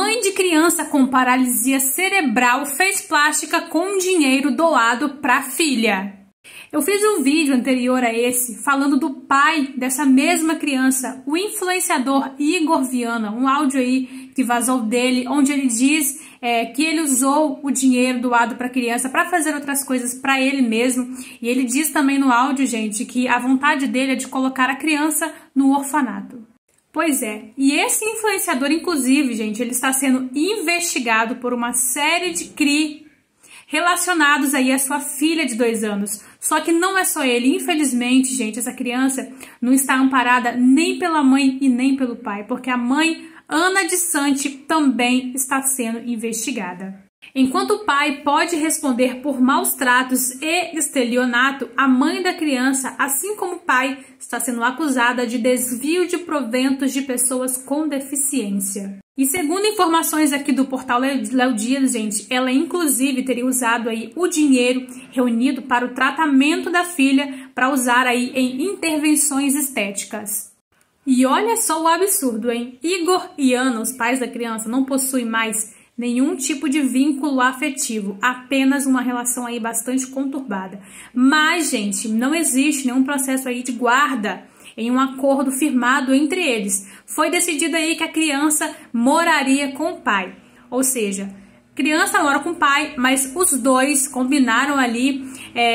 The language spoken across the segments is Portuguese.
Mãe de criança com paralisia cerebral fez plástica com dinheiro doado para filha. Eu fiz um vídeo anterior a esse falando do pai dessa mesma criança, o influenciador Igor Viana, um áudio aí que vazou dele, onde ele diz que ele usou o dinheiro doado para a criança para fazer outras coisas para ele mesmo. E ele diz também no áudio, gente, que a vontade dele é de colocar a criança no orfanato. Pois é, e esse influenciador, inclusive, gente, ele está sendo investigado por uma série de CRI relacionados aí à sua filha de 2 anos. Só que não é só ele, infelizmente, gente, essa criança não está amparada nem pela mãe e nem pelo pai, porque a mãe, Ana de Santi, também está sendo investigada. Enquanto o pai pode responder por maus tratos e estelionato, a mãe da criança, assim como o pai, está sendo acusada de desvio de proventos de pessoas com deficiência. E segundo informações aqui do portal Léo Dias, gente, ela inclusive teria usado aí o dinheiro reunido para o tratamento da filha para usar aí em intervenções estéticas. E olha só o absurdo, hein? Igor e Ana, os pais da criança, não possuem mais nenhum tipo de vínculo afetivo, apenas uma relação aí bastante conturbada. Mas, gente, não existe nenhum processo aí de guarda em um acordo firmado entre eles. Foi decidido aí que a criança moraria com o pai. Ou seja, a criança mora com o pai, mas os dois combinaram ali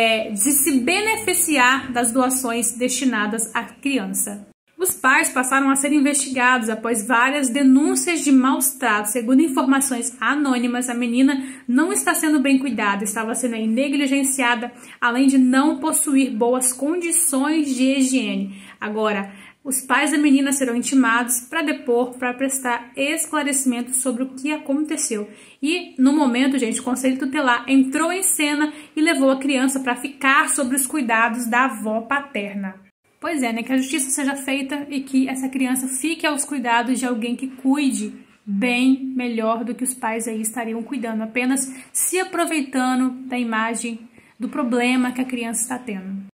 de se beneficiar das doações destinadas à criança. Os pais passaram a ser investigados após várias denúncias de maus tratos. Segundo informações anônimas, a menina não está sendo bem cuidada, estava sendo aí negligenciada, além de não possuir boas condições de higiene. Agora, os pais da menina serão intimados para depor, para prestar esclarecimentos sobre o que aconteceu. E, no momento, gente, o Conselho Tutelar entrou em cena e levou a criança para ficar sob os cuidados da avó paterna. Pois é, né? Que a justiça seja feita e que essa criança fique aos cuidados de alguém que cuide bem melhor do que os pais aí estariam cuidando, apenas se aproveitando da imagem do problema que a criança está tendo.